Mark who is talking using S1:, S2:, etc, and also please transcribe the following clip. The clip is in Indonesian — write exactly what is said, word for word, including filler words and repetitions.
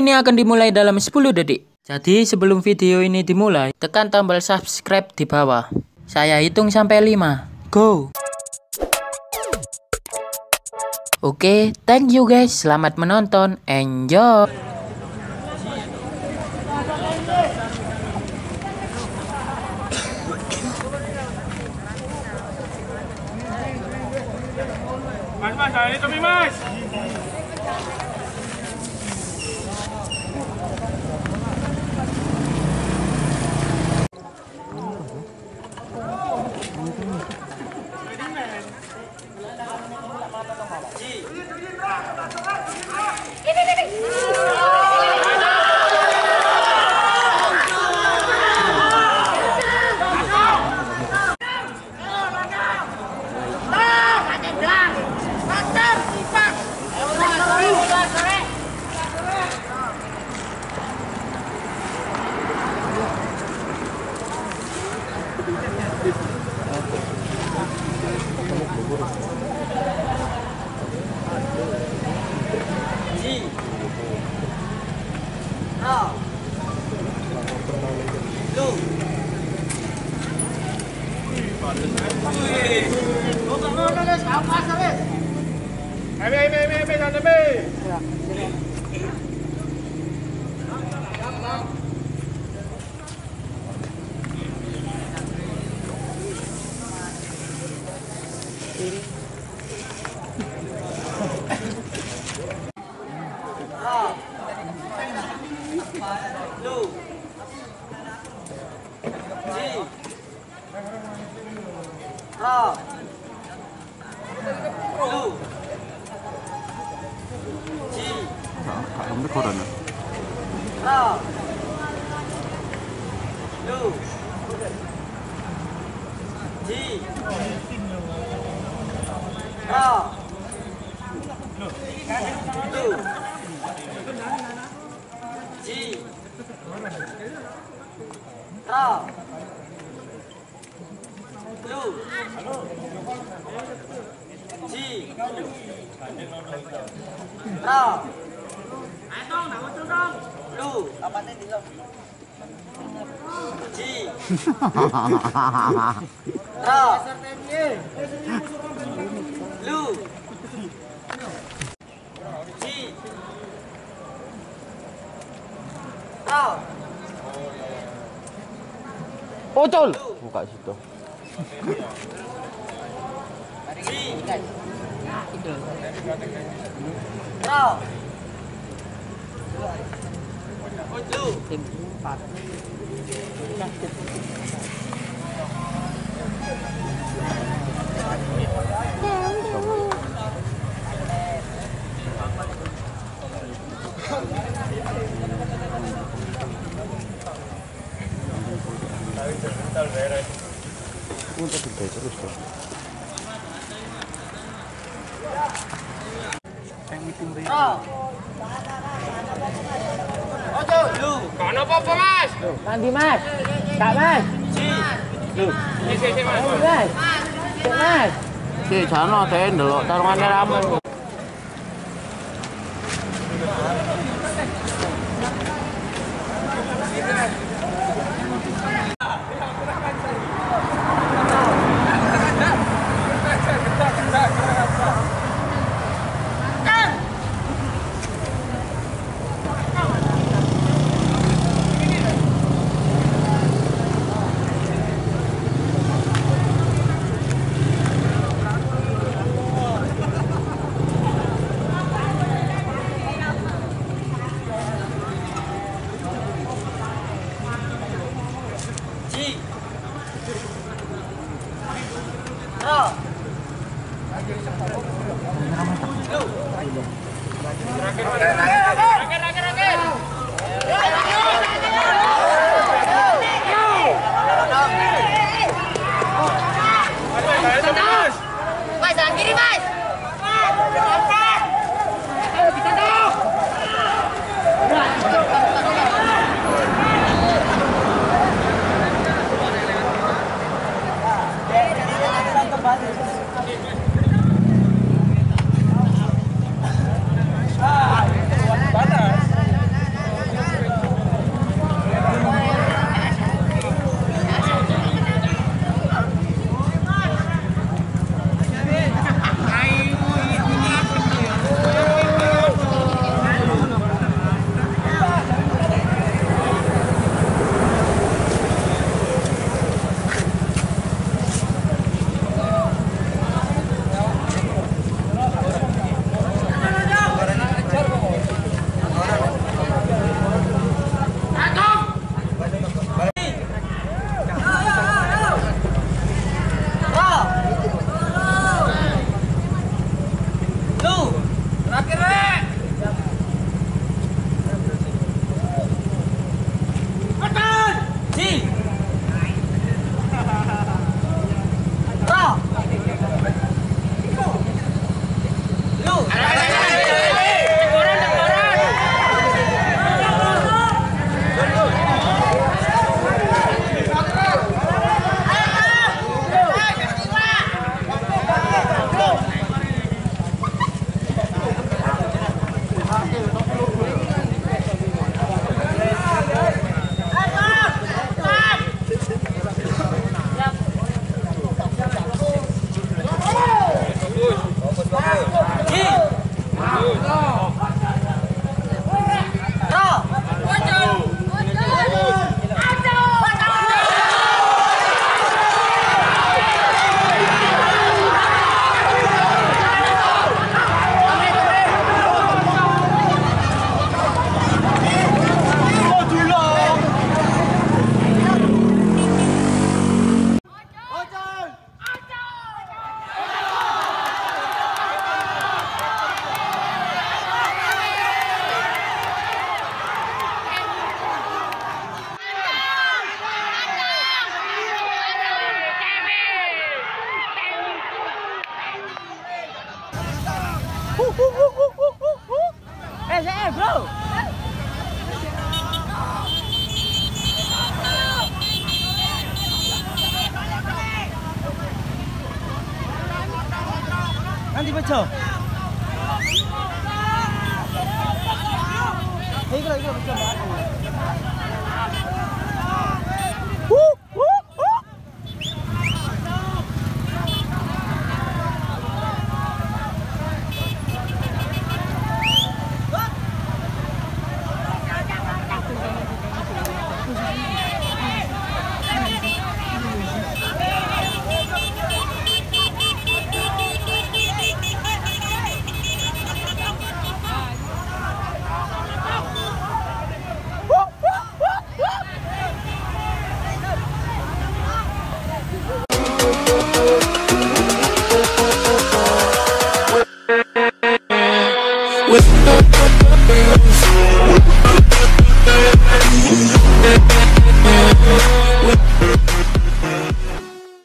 S1: Ini akan dimulai dalam sepuluh detik. Jadi sebelum video ini dimulai, tekan tombol subscribe di bawah. Saya hitung sampai lima. Go! Oke, thank you guys. Selamat menonton. Enjoy!
S2: Mas, mas, ini Tommy, mas. Ebe, ebe, ebe, ebe, jangan ebe.
S3: Kamu corona.
S2: Lu. Ji. Ra. Lu. Ji. Ra. Lu. Ji. Ra. Lu. Apa tadi lo? Ji. Ra. Lu. Ji. Ra.
S3: Pocol. Buka situ.
S2: Ji. Ra. Lu.
S3: Untuk terus terus.
S2: Lu. Kono apa-apa, Mas?
S1: Nanti mas, kak mas,
S2: Ji. Lu. Si, si, si, Mas.
S1: mas, cek mas.
S3: Si, jano teh ndelok tarungane rame.
S2: Ji. Ra. Lu. Rakir, rakir, rakir, rakir. Mas, jangan kiri, Mas. Ayo, kita dong. Eh, eh, bro. Nanti baca. Ini kalau baca.